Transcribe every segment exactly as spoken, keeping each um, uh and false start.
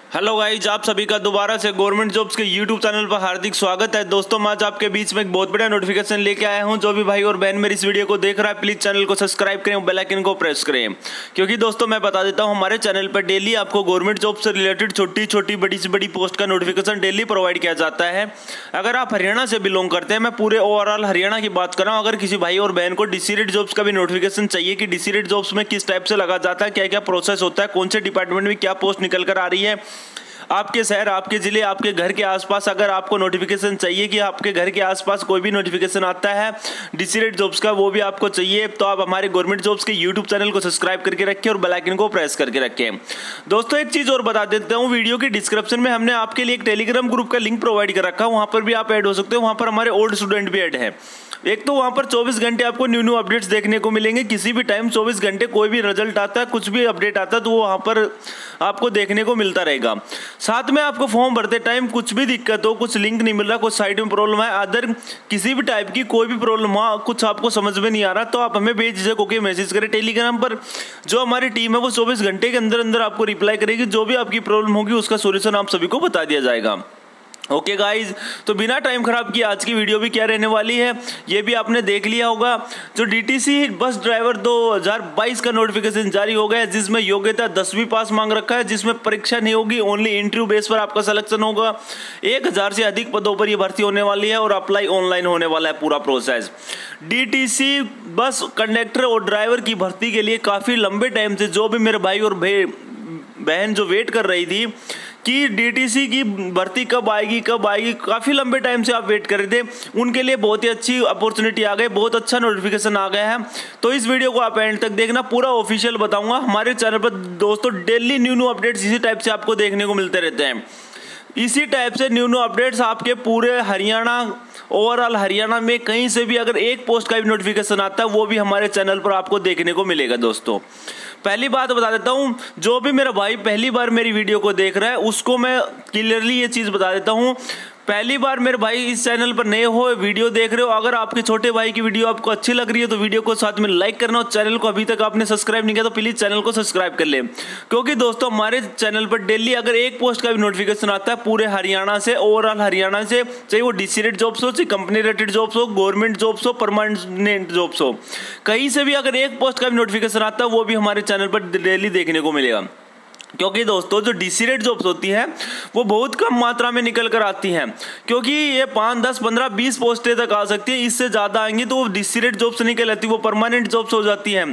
Hello guys, आप सभी का दोबारा से गवर्नमेंट जॉब्स के यूट्यूब चैनल पर हार्दिक स्वागत है। दोस्तों मैं आज आपके बीच में एक बहुत बड़ा नोटिफिकेशन लेके आया हूं। जो भी भाई और बहन मेरी इस वीडियो को देख रहा है प्लीज चैनल को सब्सक्राइब करें और बेल आइकन को प्रेस करें, क्योंकि दोस्तों मैं बता देता हूं हमारे चैनल पर डेली आपको गवर्नमेंट जॉब से रिलेटेड छोटी छोटी बड़ी से बड़ी पोस्ट का नोटिफिकेशन डेली प्रोवाइड किया जाता है। अगर आप हरियाणा से बिलोंग करते हैं, मैं पूरे ओवरऑल हरियाणा की बात कर रहा हूँ, अगर किसी भाई और बहन को डीसी रेट जॉब्स का भी नोटिफिकेशन चाहिए कि डीसी रेट जॉब्स में किस टाइप से लगा जाता है, क्या क्या प्रोसेस होता है, कौन से डिपार्टमेंट में क्या पोस्ट निकल कर आ रही है, आपके शहर, आपके जिले, आपके घर के आसपास अगर आपको नोटिफिकेशन चाहिए कि आपके घर के आसपास कोई भी नोटिफिकेशन आता है डीसी रेट जॉब्स का, वो भी आपको चाहिए, तो आप हमारे गवर्नमेंट जॉब्स के यूट्यूब चैनल को सब्सक्राइब करके रखें और बेल आइकन को प्रेस करके रखें। दोस्तों एक चीज और बता देता हूँ, वीडियो की डिस्क्रिप्शन में हमने आपके लिए एक टेलीग्राम ग्रुप का लिंक प्रोवाइड कर रखा है, वहां पर भी आप ऐड हो सकते हो। वहां पर हमारे ओल्ड स्टूडेंट भी ऐड है। एक तो वहां पर चौबीस घंटे आपको न्यू न्यू अपडेट्स देखने को मिलेंगे, किसी भी टाइम चौबीस घंटे कोई भी रिजल्ट आता है, कुछ भी अपडेट आता है तो वो वहां पर आपको देखने को मिलता रहेगा। साथ में आपको फॉर्म भरते टाइम कुछ भी दिक्कत हो, कुछ लिंक नहीं मिल रहा, कुछ साइट में प्रॉब्लम है, अदर किसी भी टाइप की कोई भी प्रॉब्लम हो, कुछ आपको समझ में नहीं आ रहा, तो आप हमें बेझिझक होकर मैसेज करें टेलीग्राम पर। जो हमारी टीम है वो चौबीस घंटे के अंदर अंदर आपको रिप्लाई करेगी, जो भी आपकी प्रॉब्लम होगी उसका सोल्यूशन आप सभी को बता दिया जाएगा। ओके गाइज, तो बिना टाइम खराब किए आज की वीडियो भी क्या रहने वाली है ये भी आपने देख लिया होगा। जो डीटीसी बस ड्राइवर दो हज़ार बाईस का नोटिफिकेशन जारी हो गया है, जिसमें योग्यता दसवीं पास मांग रखा है, जिसमें परीक्षा नहीं होगी, ओनली इंटरव्यू बेस पर आपका सिलेक्शन होगा। एक हजार से अधिक पदों पर यह भर्ती होने वाली है और अप्लाई ऑनलाइन होने वाला है पूरा प्रोसेस। डीटीसी बस कंडक्टर और ड्राइवर की भर्ती के लिए काफी लंबे टाइम से जो भी मेरे भाई और बहन जो वेट कर रही थी कि डीटीसी की भर्ती कब आएगी कब आएगी, काफ़ी लंबे टाइम से आप वेट कर रहे थे, उनके लिए बहुत ही अच्छी अपॉर्चुनिटी आ गई, बहुत अच्छा नोटिफिकेशन आ गया है। तो इस वीडियो को आप एंड तक देखना, पूरा ऑफिशियल बताऊंगा। हमारे चैनल पर दोस्तों डेली न्यू न्यू अपडेट्स इसी टाइप से आपको देखने को मिलते रहते हैं। इसी टाइप से न्यू न्यू अपडेट्स आपके पूरे हरियाणा, ओवरऑल हरियाणा में कहीं से भी अगर एक पोस्ट का भी नोटिफिकेशन आता है वो भी हमारे चैनल पर आपको देखने को मिलेगा। दोस्तों पहली बात बता देता हूं, जो भी मेरा भाई पहली बार मेरी वीडियो को देख रहा है उसको मैं क्लियरली ये चीज बता देता हूं, पहली बार मेरे भाई इस चैनल पर नए हो, वीडियो देख रहे हो, अगर आपके छोटे भाई की वीडियो आपको अच्छी लग रही है तो वीडियो को साथ में लाइक करना, और चैनल को अभी तक आपने सब्सक्राइब नहीं किया तो प्लीज चैनल को सब्सक्राइब कर ले, क्योंकि दोस्तों हमारे चैनल पर डेली अगर एक पोस्ट का भी नोटिफिकेशन आता है पूरे हरियाणा से, ओवरऑल हरियाणा से, चाहे वो डीसी रेट जॉब्स हो, चाहे कंपनी रेटेड जॉब्स हो, गवर्नमेंट जॉब्स हो, परमानेंट जॉब्स हो, कहीं से भी अगर एक पोस्ट का भी नोटिफिकेशन आता है वो भी हमारे चैनल पर डेली देखने को मिलेगा। क्योंकि दोस्तों जो डीसी रेट जॉब्स होती है वो बहुत कम मात्रा में निकल कर आती हैं, क्योंकि ये पाँच दस पंद्रह बीस पोस्टें तक आ सकती है, इससे ज़्यादा आएंगी तो वो डीसी रेट जॉब्स नहीं कहलाती, वो परमानेंट जॉब्स हो जाती हैं।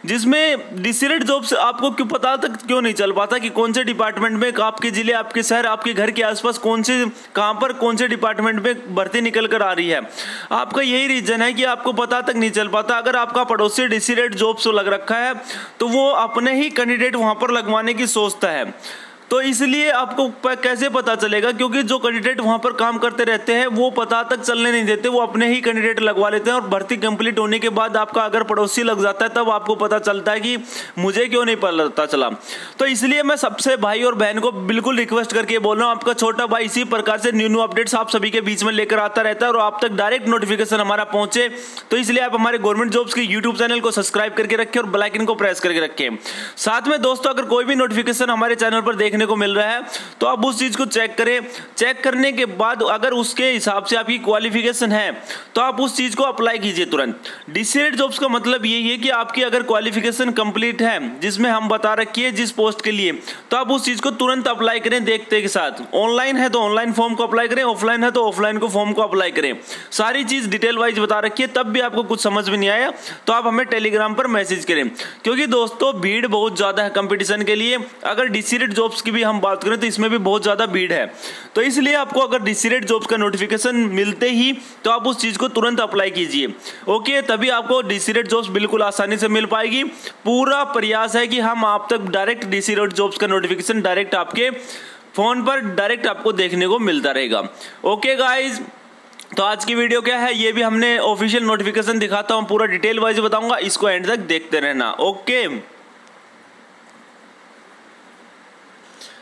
जिसमें डीसी रेट जॉब्स आपको क्यों पता तक क्यों नहीं चल पाता कि कौन से डिपार्टमेंट में, आपके जिले, आपके शहर, आपके घर के आसपास कौन से, कहाँ पर कौन से डिपार्टमेंट में भर्ती निकल कर आ रही है, आपका यही रीजन है कि आपको पता तक नहीं चल पाता। अगर आपका पड़ोसी डीसी रेट जॉब्स लग रखा है तो वो अपने ही कैंडिडेट वहां पर लगवाने की सोचता है, तो इसलिए आपको कैसे पता चलेगा, क्योंकि जो कैंडिडेट वहां पर काम करते रहते हैं वो पता तक चलने नहीं देते, वो अपने ही कैंडिडेट लगवा लेते हैं, और भर्ती कंप्लीट होने के बाद आपका अगर पड़ोसी लग जाता है तब आपको पता चलता है कि मुझे क्यों नहीं पता चला। तो इसलिए मैं सबसे भाई और बहन को बिल्कुल रिक्वेस्ट करके बोल रहा हूँ, आपका छोटा भाई इसी प्रकार से न्यू न्यू अपडेट्स आप सभी के बीच में लेकर आता रहता है और आप तक डायरेक्ट नोटिफिकेशन हमारा पहुंचे, तो इसलिए आप हमारे गवर्नमेंट जॉब्स के यूट्यूब चैनल को सब्सक्राइब करके रखें और बेल आइकन को प्रेस करके रखें। साथ में दोस्तों अगर कोई भी नोटिफिकेशन हमारे चैनल पर देखने को मिल रहा है तो आप उस चीज को चेक करें, चेक करने के बाद अगर उसके हिसाब से आपकी क्वालिफिकेशन है तो आप उस चीज को अप्लाई कीजिए तुरंत। डीसी रेट जॉब्स का मतलब यही है कि आपकी अगर क्वालिफिकेशन कंप्लीट है जिसमें हम बता रखी है जिस पोस्ट के लिए, तो आप उस चीज को तुरंत अप्लाई करें देखते के साथ। ऑनलाइन है तो ऑनलाइन फॉर्म को अप्लाई करें, ऑफलाइन है तो ऑफलाइन को फॉर्म को अप्लाई करें, सारी चीज डिटेल वाइज बता रखी है। तब भी आपको कुछ समझ में नहीं आया तो आप हमें टेलीग्राम पर मैसेज करें, क्योंकि दोस्तों भीड़ बहुत ज्यादा है कंपटीशन के लिए। अगर डीसी रेट जॉब्स की भी हम बात करें तो इसमें भी बहुत ज्यादा भीड़ है, तो इसलिए आपको अगर डीसी रेट जॉब्स का नोटिफिकेशन मिलते ही तो आप उस चीज को तुरंत अप्लाई कीजिए। ओके, तभी आपको डीसी रेट जॉब्स बिल्कुल आसानी से मिल पाएगी। पूरा प्रयास है कि हम आप तक डायरेक्ट डीसी रेट जॉब्स का नोटिफिकेशन डायरेक्ट आपके फोन पर डायरेक्ट आपको देखने को मिलता रहेगा। ओके गाइज, तो आज की वीडियो क्या है ये भी हमने ऑफिशियल नोटिफिकेशन दिखाता हूं, पूरा डिटेल वाइज बताऊंगा, इसको एंड तक देखते रहना। ओके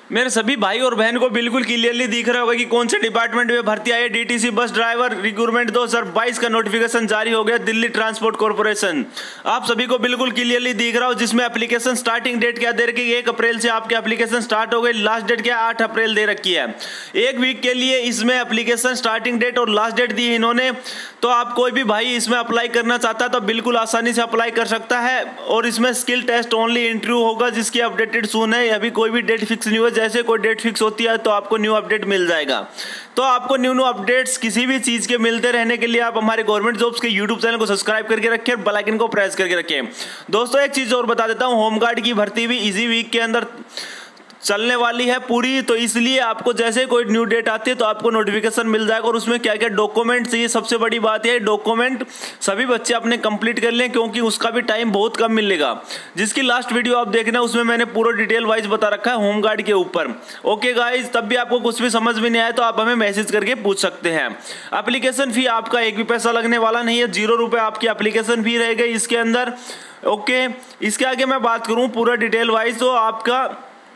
मेरे सभी भाई और बहन को बिल्कुल क्लियरली दिख रहा होगा कि कौन से डिपार्टमेंट में भर्ती आई है। डीटीसी बस ड्राइवर रिक्रूटमेंट दो हज़ार बाईस का नोटिफिकेशन जारी हो गया दिल्ली ट्रांसपोर्ट कॉर्पोरेशन। आप सभी को बिल्कुल क्लियरली दिख रहा हो, जिसमें एप्लीकेशन स्टार्टिंग डेट क्या दे रखी है, एक अप्रैल से आपकी एप्लीकेशन स्टार्ट हो गई, लास्ट डेट क्या आठ अप्रैल दे रखी है। एक वीक के लिए इसमें एप्लीकेशन स्टार्टिंग डेट और लास्ट डेट दी है इन्होंने। तो आप कोई भी भाई इसमें अप्लाई करना चाहता है तो बिल्कुल आसानी से अप्लाई कर सकता है। और इसमें स्किल टेस्ट ओनली इंटरव्यू होगा, जिसकी अपडेटेड सून है। अभी कोई भी डेट फिक्स नहीं हुआ, जैसे कोई डेट फिक्स होती है तो आपको न्यू अपडेट मिल जाएगा। तो आपको न्यू न्यू अपडेट्स किसी भी चीज के मिलते रहने के लिए आप हमारे गवर्नमेंट जॉब्स के यूट्यूब चैनल को सब्सक्राइब करके रखें और बेल आइकन को प्रेस करके रखें। दोस्तों एक चीज और बता देता हूं, होमगार्ड की भर्ती भी इसी वीक के अंदर चलने वाली है पूरी। तो इसलिए आपको जैसे कोई न्यू डेट आती है तो आपको नोटिफिकेशन मिल जाएगा। और उसमें क्या क्या डॉक्यूमेंट चाहिए, सबसे बड़ी बात है डॉक्यूमेंट सभी बच्चे अपने कंप्लीट कर लें, क्योंकि उसका भी टाइम बहुत कम मिलेगा। जिसकी लास्ट वीडियो आप देखना, उसमें मैंने पूरा डिटेल वाइज बता रखा है होमगार्ड के ऊपर। ओके गाइज, तब भी आपको कुछ भी समझ में नहीं आया तो आप हमें मैसेज करके पूछ सकते हैं। एप्लीकेशन फी आपका एक भी पैसा लगने वाला नहीं है, जीरो रुपये आपकी एप्लीकेशन फी रहेगी इसके अंदर। ओके, इसके आगे मैं बात करूँ पूरा डिटेल वाइज, तो आपका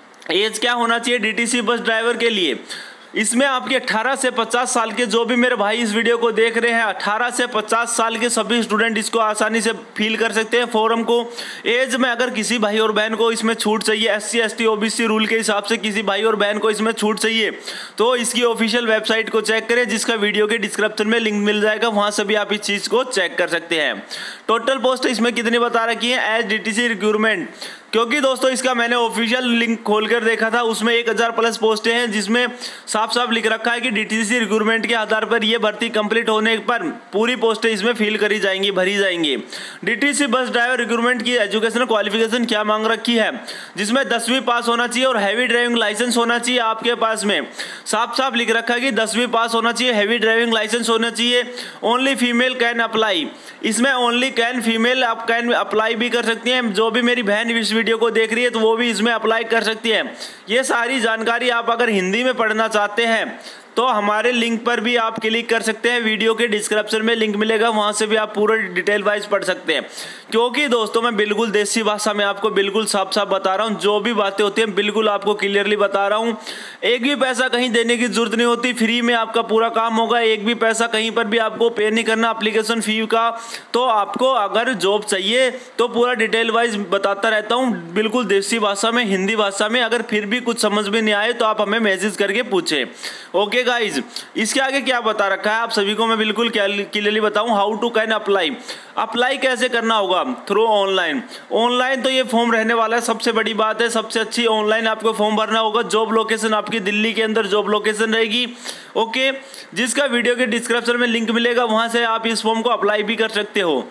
एज क्या होना चाहिए डीटीसी बस ड्राइवर के लिए। इसमें आपके अठारह से पचास साल के जो भी मेरे भाई इस वीडियो को देख रहे हैं, अठारह से पचास साल के सभी स्टूडेंट इसको आसानी से फिल कर सकते हैं फॉर्म को। एज में अगर किसी भाई और बहन को इसमें छूट चाहिए, S C S T OBC rule के हिसाब से किसी भाई और बहन को इसमें छूट चाहिए, तो इसकी ऑफिशियल वेबसाइट को चेक करें, जिसका वीडियो के डिस्क्रिप्शन में लिंक मिल जाएगा। वहां से भी आप इस चीज को चेक कर सकते हैं। टोटल पोस्ट इसमें कितनी बता रखी है एज डीटीसी रिक्रूटमेंट, क्योंकि दोस्तों इसका मैंने ऑफिशियल लिंक खोलकर देखा था, उसमें एक हजार प्लस पोस्टें हैं, जिसमें साफ साफ लिख रखा है कि डीटीसी रिक्रूटमेंट के आधार पर यह भर्ती कंप्लीट होने पर पूरी पोस्टें इसमें फिल करी जाएंगी, भरी जाएंगी। डीटीसी बस ड्राइवर रिक्रूटमेंट की एजुकेशनल क्वालिफिकेशन क्या मांग रखी है, जिसमें दसवीं पास होना चाहिए और हैवी ड्राइविंग लाइसेंस होना चाहिए आपके पास में। साफ साफ लिख रखा है कि दसवीं पास होना चाहिए, हैवी ड्राइविंग लाइसेंस होना चाहिए। ओनली फीमेल कैन अप्लाई, इसमें ओनली कैन फीमेल आप कैन अप्लाई भी कर सकती हैं। जो भी मेरी बहन इस वीडियो को देख रही है तो वो भी इसमें अप्लाई कर सकती है। ये सारी जानकारी आप अगर हिंदी में पढ़ना चाहते हैं तो हमारे लिंक पर भी आप क्लिक कर सकते हैं, वीडियो के डिस्क्रिप्शन में लिंक मिलेगा, वहां से भी आप पूरा डिटेल वाइज पढ़ सकते हैं। क्योंकि दोस्तों मैं बिल्कुल देसी भाषा में आपको बिल्कुल साफ साफ बता रहा हूं, जो भी बातें होती हैं बिल्कुल आपको क्लियरली बता रहा हूं। एक भी पैसा कहीं देने की जरूरत नहीं होती, फ्री में आपका पूरा काम होगा। एक भी पैसा कहीं पर भी आपको पे नहीं करना एप्लीकेशन फी का। तो आपको अगर जॉब चाहिए तो पूरा डिटेल वाइज बताता रहता हूँ, बिल्कुल देसी भाषा में, हिंदी भाषा में। अगर फिर भी कुछ समझ में नहीं आए तो आप हमें मैसेज करके पूछे। ओके गाइज, इसके आगे क्या बता रखा है आप सभी को मैं बिल्कुल क्लियरली बताऊं। How to can apply, apply कैसे करना होगा थ्रू ऑनलाइन। ऑनलाइन तो ये फॉर्म रहने वाला है, सबसे बड़ी बात है, सबसे अच्छी ऑनलाइन आपको फॉर्म भरना होगा। जॉब लोकेशन आपकी दिल्ली के अंदर जॉब लोकेशन रहेगी। ओके, जिसका वीडियो के डिस्क्रिप्शन में लिंक मिलेगा, वहां से आप इस फॉर्म को अप्लाई भी कर सकते हो।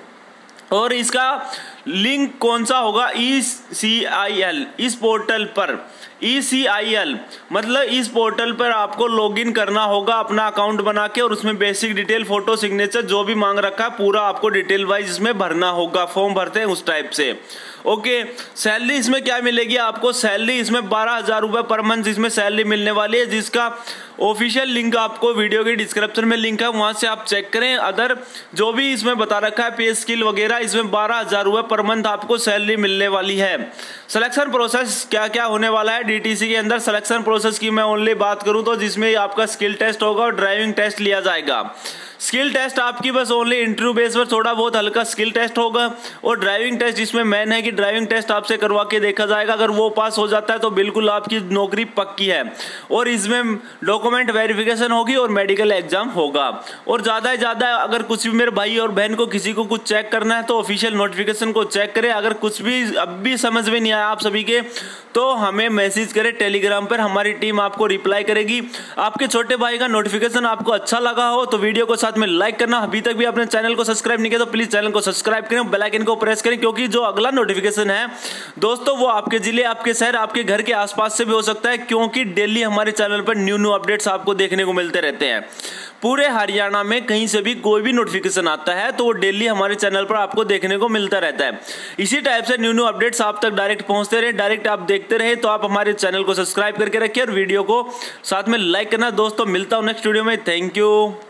और इसका लिंक कौन सा होगा, ई सी आई एल, इस पोर्टल पर ई सी आई एल मतलब इस पोर्टल पर आपको लॉगिन करना होगा अपना अकाउंट बना के, और उसमें बेसिक डिटेल, फोटो, सिग्नेचर जो भी मांग रखा है पूरा आपको डिटेल वाइज इसमें भरना होगा। फॉर्म भरते हैं उस टाइप से। ओके, सैलरी इसमें क्या मिलेगी आपको, सैलरी इसमें बारह हजार रुपये पर मंथ इसमें सैलरी मिलने वाली है, जिसका ऑफिशियल लिंक आपको वीडियो के डिस्क्रिप्शन में लिंक है, वहां से आप चेक करें। अदर जो भी इसमें बता रखा है पे स्किल वगैरह, इसमें बारह हजार रुपये पर मंथ आपको सैलरी मिलने वाली है। सिलेक्शन प्रोसेस क्या क्या होने वाला है डीटीसी के अंदर, सिलेक्शन प्रोसेस की मैं ओनली बात करूं तो जिसमें आपका स्किल टेस्ट होगा और ड्राइविंग टेस्ट लिया जाएगा। स्किल टेस्ट आपकी बस ओनली इंटरव्यू बेस पर थोड़ा बहुत हल्का स्किल टेस्ट होगा, और ड्राइविंग टेस्ट इसमें मेन है कि ड्राइविंग टेस्ट आपसे करवा के देखा जाएगा। अगर वो पास हो जाता है तो बिल्कुल आपकी नौकरी पक्की है। और इसमें डॉक्यूमेंट वेरिफिकेशन होगी और मेडिकल एग्जाम होगा। और ज़्यादा से ज़्यादा अगर कुछ भी मेरे भाई और बहन को किसी को कुछ चेक करना है तो ऑफिशियल नोटिफिकेशन को चेक करें। अगर कुछ भी अब भी समझ में नहीं आया आप सभी के तो हमें मैसेज करें टेलीग्राम पर, हमारी टीम आपको रिप्लाई करेगी। आपके छोटे भाई का नोटिफिकेशन आपको अच्छा लगा हो तो वीडियो को साथ में लाइक करना। अभी तक भी आपने चैनल को सब्सक्राइब नहीं किया तो प्लीज चैनल को सब्सक्राइब करें, बेल आइकन को प्रेस करें, क्योंकि जो अगला नोटिफिकेशन है दोस्तों वो आपके जिले, आपके शहर, आपके घर के आसपास से भी हो सकता है, क्योंकि डेली हमारे चैनल पर न्यू न्यू अपडेट्स आपको देखने को मिलते रहते हैं। पूरे हरियाणा में कहीं से भी कोई भी नोटिफिकेशन आता है तो वो डेली हमारे चैनल पर आपको देखने को मिलता रहता है। इसी टाइप से न्यू न्यू अपडेट्स आप तक डायरेक्ट पहुंचते रहे, डायरेक्ट आप देखते रहे, तो आप हमारे चैनल को सब्सक्राइब करके रखिए और वीडियो को साथ में लाइक करना। दोस्तों मिलता हूं नेक्स्ट वीडियो में, थैंक यू।